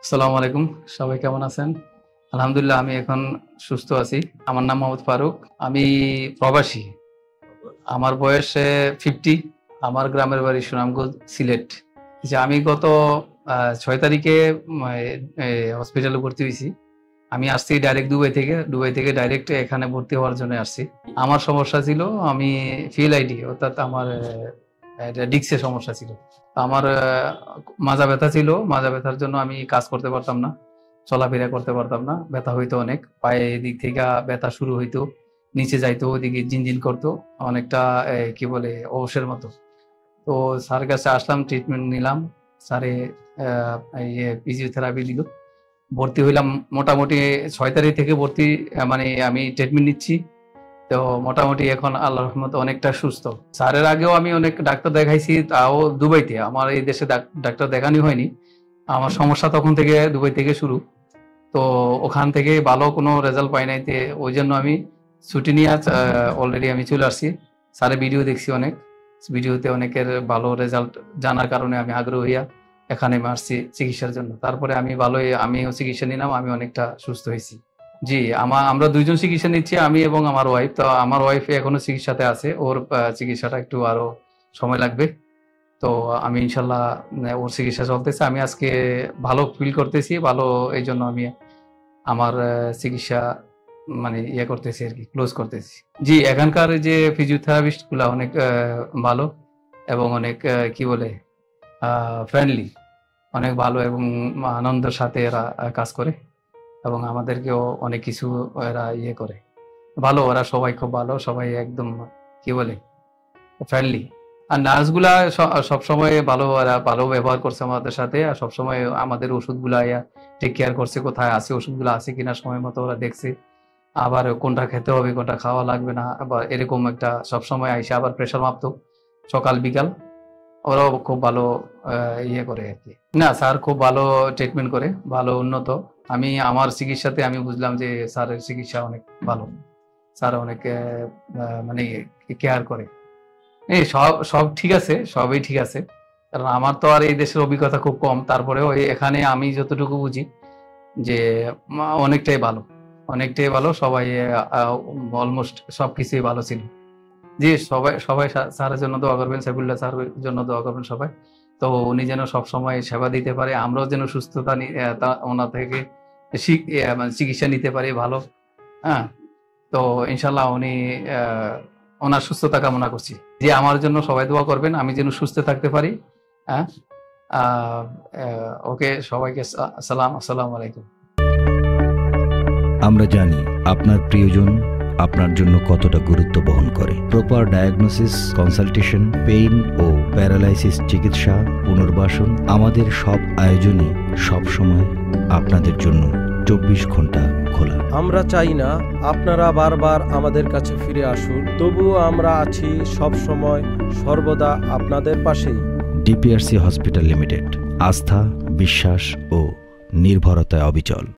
আসসালামু আলাইকুম, সবাই কেমন আছেন? আলহামদুলিল্লাহ, আমি এখন সুস্থ আছি। আমার নাম মোহাম্মদ ফারুক। আমি প্রবাসী। আমার বয়স 50। আমার গ্রামের বাড়ি সুনামগঞ্জ, সিলেট। যে আমি গত 6 তারিখে হসপিটালে ভর্তি হয়েছি। আমি আসছি ডাইরেক্ট দুবাই থেকে ডাইরেক্ট এখানে ভর্তি হওয়ার জন্য আসছি। আমার সমস্যা ছিল, আমি ফিল আইডি অর্থাৎ আমার ডিক্সের সমস্যা ছিল। আমার মাজা ব্যথা ছিল। মাজা ব্যথার জন্য আমি কাজ করতে পারতাম না, চলাফেরা করতে পারতাম না। ব্যথা হইতো অনেক, পায়ে দিক থেকে ব্যথা শুরু হইতো, নিচে যাইতো, ওইদিকে জিনজিন করতো অনেকটা, কি বলে, অবসের মতো। তো স্যারের কাছে আসলাম, ট্রিটমেন্ট নিলাম। স্যারে ফিজিওথেরাপি দিল। ভর্তি হইলাম মোটামুটি 6 তারিখ থেকে ভর্তি, মানে আমি ট্রিটমেন্ট নিচ্ছি। তো মোটামুটি এখন আল্লাহর রহমতে অনেকটা সুস্থ। স্যারের আগেও আমি অনেক ডাক্তার দেখাইছি, তাও দুবাইতে। আমার এই দেশে ডাক্তার দেখানি হয়নি। আমার সমস্যা তখন থেকে দুবাই থেকে শুরু। তো ওখান থেকে ভালো কোনো রেজাল্ট পাই নাই, ওই জন্য আমি ছুটি নিয়ে অলরেডি আমি চলে আসছি। স্যারের ভিডিও দেখছি অনেক, ভিডিওতে অনেকের ভালো রেজাল্ট জানার কারণে আমি আগ্রহ হইয়া এখানে আসছি চিকিৎসার জন্য। তারপরে আমিও চিকিৎসা নিলাম, আমি অনেকটা সুস্থ হয়েছি। জি, আমরা দুইজন চিকিৎসা নিচ্ছি, আমি এবং আমার ওয়াইফ। তো আমার ওয়াইফ এখনো চিকিৎসাতে আছে, ওর চিকিৎসাটা একটু আরো সময় লাগবে। তো আমি ইনশাল্লাহ, ওর চিকিৎসা চলতেছে। আমি আজকে ভালো ফিল করতেছি, ভালো। এই জন্য আমি আমার চিকিৎসা মানে করতেছি আর কি, ক্লোজ করতেছি। জি, এখানকার যে ফিজিওথেরাপিস্ট গুলা অনেক ভালো এবং অনেক কি বলে, ফ্রেন্ডলি, অনেক ভালো এবং আনন্দের সাথে এরা কাজ করে এবং আমাদেরকেও অনেক কিছু এরা করে ভালো। ওরা সবাই খুব ভালো, সবাই একদম কি বলে, ফ্রেন্ডলি। আর নার্সগুলা সবসময় ভালো, ওরা ভালো ব্যবহার করছে আমাদের সাথে। আর সবসময় আমাদের ওষুধগুলা টেক কেয়ার করছে, কোথায় আছে ওষুধগুলো আছে কিনা সময় মতো ওরা দেখছে। আবার কোনটা খেতে হবে, কোনটা খাওয়া লাগবে না, আবার এরকম একটা সবসময় আইসে আবার প্রেশার মাপতো সকাল বিকাল। ওরাও খুব ভালো করে আর কি। না, স্যার খুব ভালো ট্রিটমেন্ট করে, ভালো উন্নত। আমি আমার চিকিৎসাতে আমি বুঝলাম যে স্যারের চিকিৎসা অনেক ভালো। স্যার অনেক মানে কেয়ার করে। এই সব সব ঠিক আছে, সবই ঠিক আছে। কারণ আমার তো আর এই দেশের অভিজ্ঞতা খুব কম, তারপরেও এখানে আমি যতটুকু বুঝি যে অনেকটাই ভালো, অনেকটাই ভালো। সবাই অলমোস্ট সবকিছুই ভালো ছিল। জি, সবাই সবাই স্যারের জন্য দোয়া করবেন, সাইফুল্লাহ স্যারের জন্য দোয়া করবেন সবাই। তো উনি যেন সবসময় সেবা দিতে পারে, আমরাও যেন সুস্থতা ওনার থেকে মানে চিকিৎসা নিতে পারি ভালো। হ্যাঁ, তো ইনশাল্লাহ উনি ওনার সুস্থতা কামনা করছি। যে আমার জন্য সবাই দোয়া করবেন, আমি যেন সুস্থ থাকতে পারি। হ্যাঁ, ওকে, সবাইকে সালাম, আসসালামু আলাইকুম। আমরা জানি আপনার প্রিয়জন আপনার জন্য কতটা গুরুত্ব বহন করে। প্রপার ডায়াগনোসিস, কনসালটেশন, পেইন ও প্যারালাইসিস চিকিৎসা, পুনর্বাসন, আমাদের সব আয়োজনই সবসময় আপনাদের জন্য 24 ঘন্টা খোলা। আমরা চাই না আপনারা বারবার আমাদের কাছে ফিরে আসুন, তবুও আমরা আছি সব সময় সর্বদা আপনাদের পাশেই। ডিপিআরসি হসপিটাল লিমিটেড, আস্থা, বিশ্বাস ও নির্ভরতায় অবিচল।